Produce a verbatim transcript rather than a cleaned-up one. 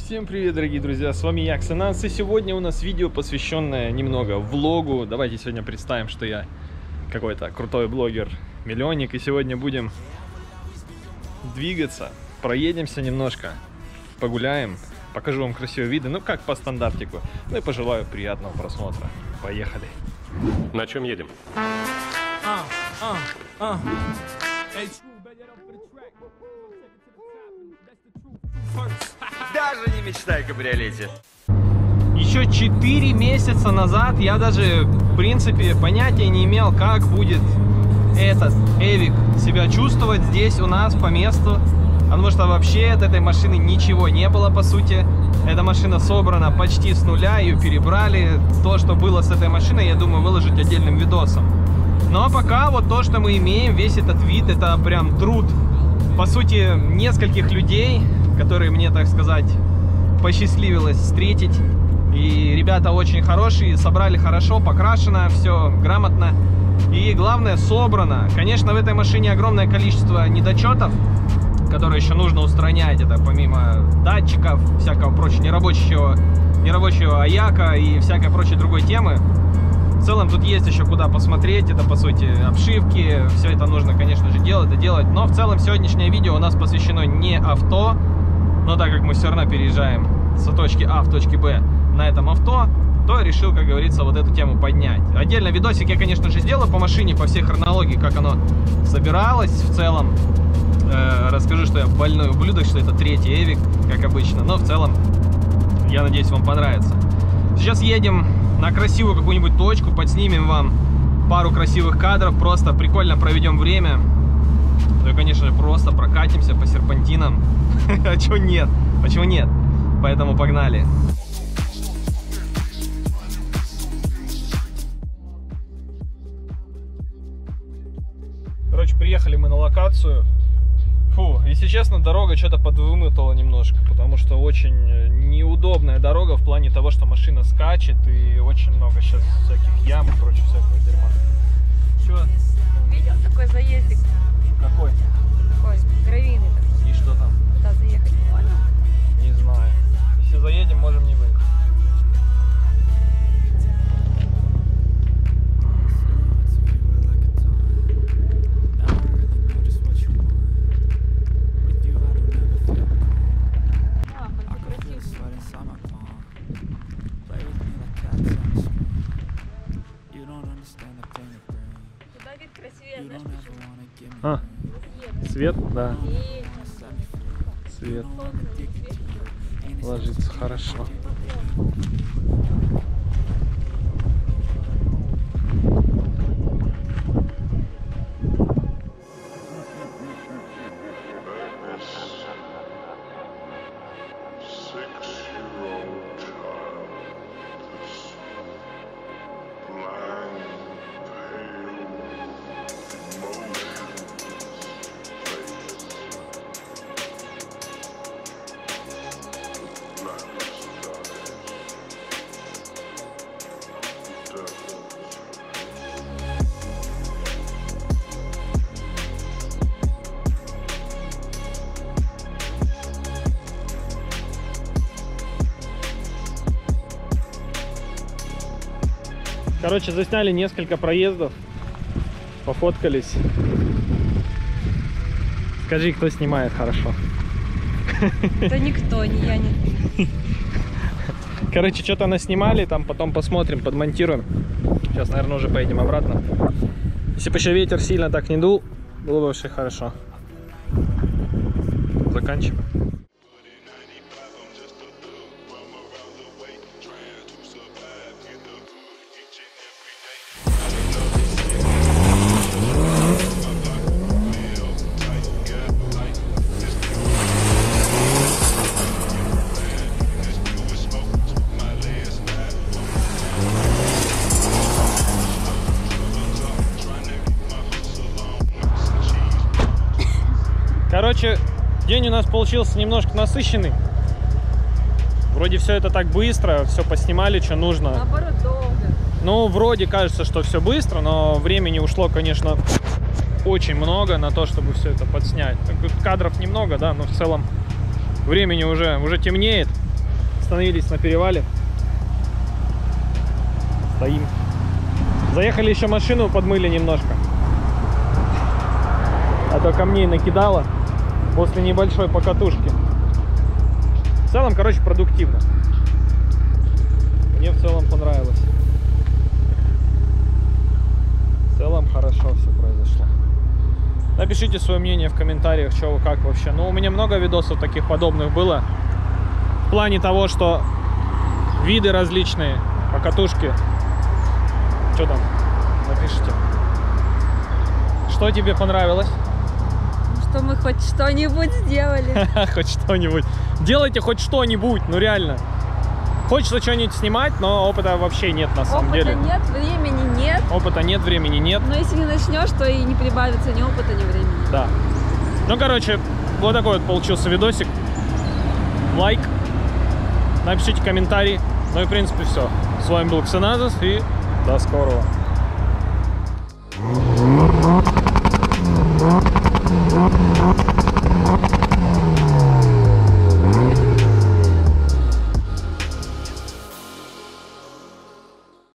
Всем привет, дорогие друзья, с вами я, Ксенанс, и сегодня у нас видео, посвященное немного влогу. Давайте сегодня представим, что я какой-то крутой блогер-миллионник, и сегодня будем двигаться, проедемся немножко, погуляем, покажу вам красивые виды, ну как по стандартику, ну и пожелаю приятного просмотра. Поехали! На чем едем? А, а, а. Даже не мечтай о кабриолете. Еще четыре месяца назад я даже, в принципе, понятия не имел, как будет этот Эвик себя чувствовать здесь у нас по месту. Потому что вообще от этой машины ничего не было, по сути. Эта машина собрана почти с нуля, ее перебрали. То, что было с этой машиной, я думаю, выложить отдельным видосом. Но пока вот то, что мы имеем, весь этот вид, это прям труд, по сути, нескольких людей, которые мне, так сказать, посчастливилось встретить. И ребята очень хорошие, собрали хорошо, покрашено, все грамотно. И главное, собрано. Конечно, в этой машине огромное количество недочетов, которые еще нужно устранять. Это помимо датчиков, всякого прочего нерабочего, нерабочего аяка и всякой прочей другой темы. В целом тут есть еще куда посмотреть. Это, по сути, обшивки. Все это нужно, конечно же, делать и делать. Но в целом сегодняшнее видео у нас посвящено не авто. Но так как мы все равно переезжаем с точки А в точке Б на этом авто, то решил, как говорится, вот эту тему поднять. Отдельно видосик я, конечно же, сделаю по машине, по всей хронологии, как оно собиралось в целом. Э, расскажу, что я больной ублюдок, что это третий Эвик, как обычно. Но в целом, я надеюсь, вам понравится. Сейчас едем на красивую какую-нибудь точку, подснимем вам пару красивых кадров, просто прикольно проведем время. Ну и, конечно же, просто прокатимся по серпантинам. А чего нет? Почему нет? Поэтому погнали. Короче, приехали мы на локацию. Фу, если честно, дорога что-то подвымотала немножко, потому что очень неудобная дорога в плане того, что машина скачет и очень много сейчас всяких ям и прочего всякого дерьма. Чё? Видел такой заездик? Какой? Такой, гравийный такой. И что там? Туда заехать можно? Не знаю. Если заедем, можем не выехать. Туда вид красивее, знаешь почему? А, свет? Да. Свет. Ложится хорошо. Короче, засняли несколько проездов, пофоткались. Скажи, кто снимает хорошо? Да никто, ни я, ни ты. Короче, что-то наснимали, там потом посмотрим, подмонтируем. Сейчас, наверное, уже поедем обратно. Если бы еще ветер сильно так не дул, было бы вообще хорошо. Заканчиваем. Короче, день у нас получился немножко насыщенный. Вроде все это так быстро, все поснимали, что нужно. Наоборот, долго. Ну, вроде кажется, что все быстро, но времени ушло, конечно, очень много на то, чтобы все это подснять. Так, кадров немного, да, но в целом времени уже, уже темнеет. Остановились на перевале. Стоим. Заехали еще машину, подмыли немножко. А то камней накидало после небольшой покатушки. В целом, короче, продуктивно. Мне в целом понравилось. В целом хорошо все произошло. Напишите свое мнение в комментариях, что вы как вообще. Ну, у меня много видосов таких подобных было. В плане того, что виды различные, покатушки. Что там? Напишите. Что тебе понравилось? Что мы хоть что-нибудь сделали. Хоть что-нибудь. Делайте хоть что-нибудь, ну реально. Хочется что-нибудь снимать, но опыта вообще нет на самом Опыта деле. нет, времени нет. Опыта нет, времени нет. Но если не начнешь, то и не прибавится ни опыта, ни времени. Да. Ну, короче, вот такой вот получился видосик. Лайк. Напишите комментарий. Ну и, в принципе, все. С вами был Ксеназис и до скорого.